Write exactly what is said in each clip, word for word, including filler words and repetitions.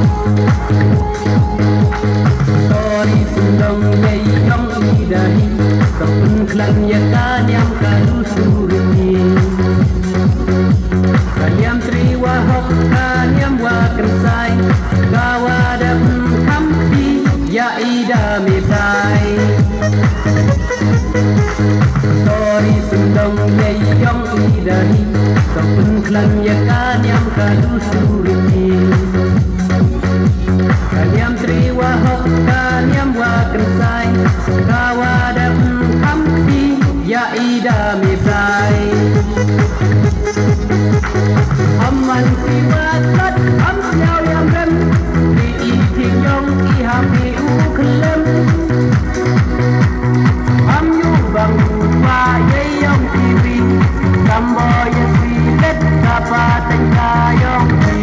Tori sundong yai yong idahi kapun klan ya kanyam kalu suruni kanyam triwa hok kanyam wa kensai gawadam kampi ya ida mitai Tori sundong yai yong idahi kapun klan ya kanyam kalu suruni kanyam triwa hok kanyam wa kensai gawadam kampi ya ida mitai amman triwa kat am siao yang rem di iking yong i hapi u kelem am yu bang wa yai yong tiwi sambo ya si let dapat tayong ti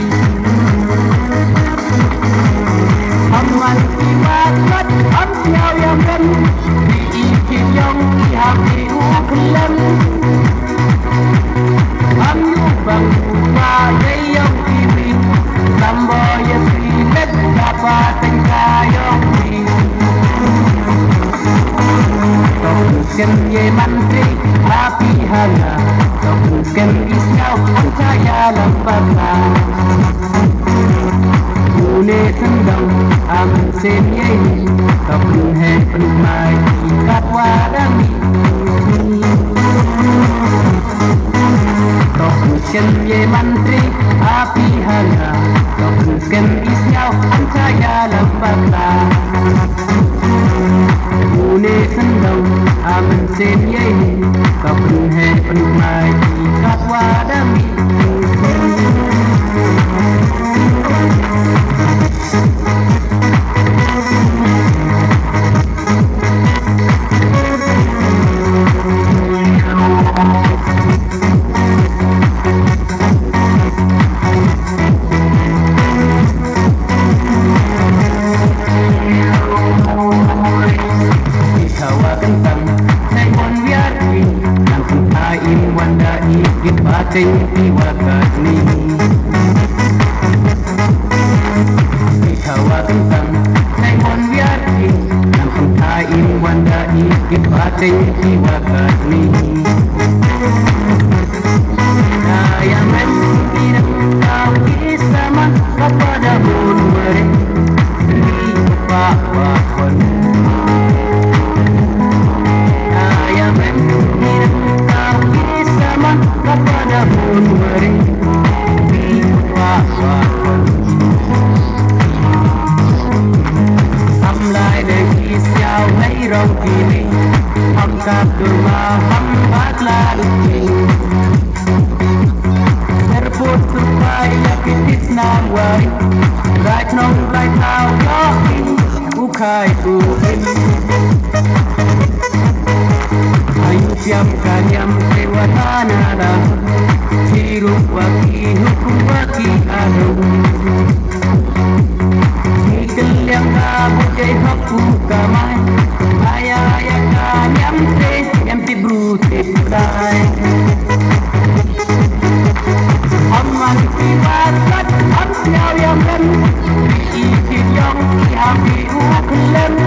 amman triwa kat am siao yang rem di iking yong i hapi u kelem am yu bang wa yai yong tiwi sambo ya si let dapat tayong ti Ken ye mantri api hana ken isau antaya lambaka Une sendang am sen ye kapun he penmai katwa dami Ken ye mantri api hana ken isau antaya lambaka Une sendang aman sen ye kapun he penmai katwa dami Batin iwakat ni Ikaw tentang Naimon biarki Nampang kain wanda ikit batin iwakat ni Nayaman inang kau isama kepada bunwari Di bawahon Nayaman inang kau isama kepada bunwari di bawahon Hamlai lagi siau hai rong kini Ham kap durma ham batla uti Serput supaya kitis nawari Right nong right now yokin ukai uin Ayu siam kanyam kewatana dah Hirup waki hukum waki adum Nikil yang kabut jai hapu kamai Ayah ayah kanyam te yang ti brutit kai Amman tiwakat am siao yang rem Ikit yong i hapi u kelem